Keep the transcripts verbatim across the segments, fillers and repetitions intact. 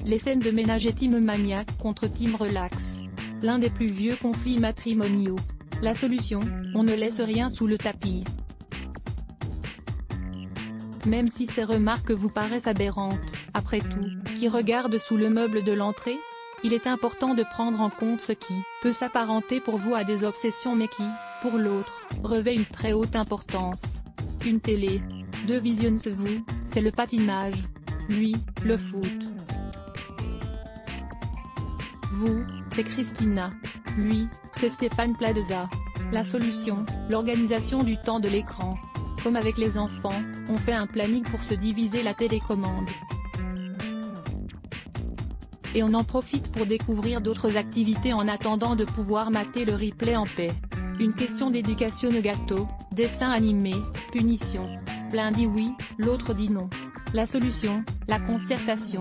Les scènes de ménage et team maniaque contre team relax. L'un des plus vieux conflits matrimoniaux. La solution, on ne laisse rien sous le tapis. Même si ces remarques vous paraissent aberrantes, après tout, qui regarde sous le meuble de l'entrée? Il est important de prendre en compte ce qui peut s'apparenter pour vous à des obsessions mais qui, pour l'autre, revêt une très haute importance. Une télé. Deux visionnez-vous, c'est le patinage. Lui, le foot. Vous, c'est Christina. Lui, c'est Stéphane Plaza. La solution, l'organisation du temps de l'écran. Comme avec les enfants, on fait un planning pour se diviser la télécommande. Et on en profite pour découvrir d'autres activités en attendant de pouvoir mater le replay en paix. Une question d'éducation au gâteau, dessin animé, punition. L'un dit oui, l'autre dit non. La solution, la concertation.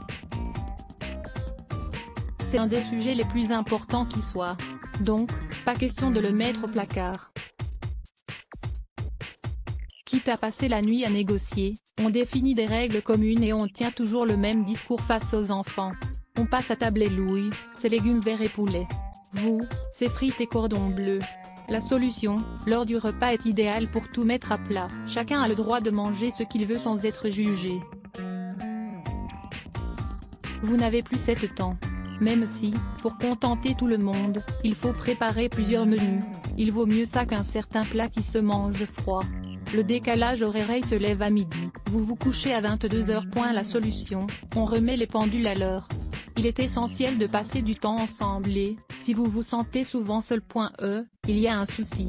C'est un des sujets les plus importants qui soit. Donc, pas question de le mettre au placard. Quitte à passer la nuit à négocier, on définit des règles communes et on tient toujours le même discours face aux enfants. On passe à table et louis, c'est légumes verts et poulet. Vous, c'est frites et cordon bleu. La solution, l'heure du repas est idéale pour tout mettre à plat. Chacun a le droit de manger ce qu'il veut sans être jugé. Vous n'avez plus sept temps. Même si, pour contenter tout le monde, il faut préparer plusieurs menus, il vaut mieux ça qu'un certain plat qui se mange froid. Le décalage horaire se lève à midi, vous vous couchez à vingt-deux heures. La solution, on remet les pendules à l'heure. Il est essentiel de passer du temps ensemble et, si vous vous sentez souvent seul. E, il y a un souci.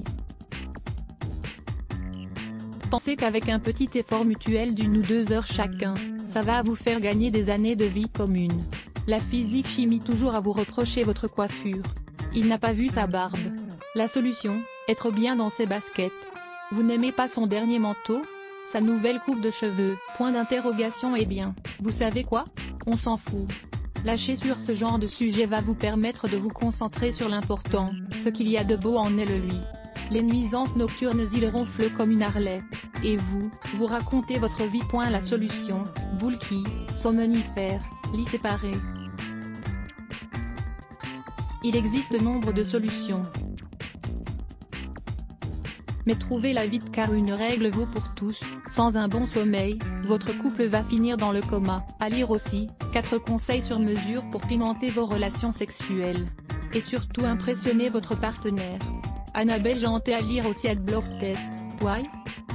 Pensez qu'avec un petit effort mutuel d'une ou deux heures chacun, ça va vous faire gagner des années de vie commune. La physique chimie toujours à vous reprocher votre coiffure. Il n'a pas vu sa barbe. La solution, être bien dans ses baskets. Vous n'aimez pas son dernier manteau? Sa nouvelle coupe de cheveux? Point d'interrogation. Eh bien, vous savez quoi? On s'en fout. Lâcher sur ce genre de sujet va vous permettre de vous concentrer sur l'important, ce qu'il y a de beau en elle lui. Les nuisances nocturnes il ronfle comme une Harley. Et vous, vous racontez votre vie. La solution, boule qui, somnifère, lit séparé. Il existe nombre de solutions. Mais trouvez-la vite car une règle vaut pour tous, sans un bon sommeil, votre couple va finir dans le coma. À lire aussi, quatre conseils sur mesure pour pimenter vos relations sexuelles. Et surtout impressionner votre partenaire. Annabelle Janté à lire aussi Adblock Test. Why?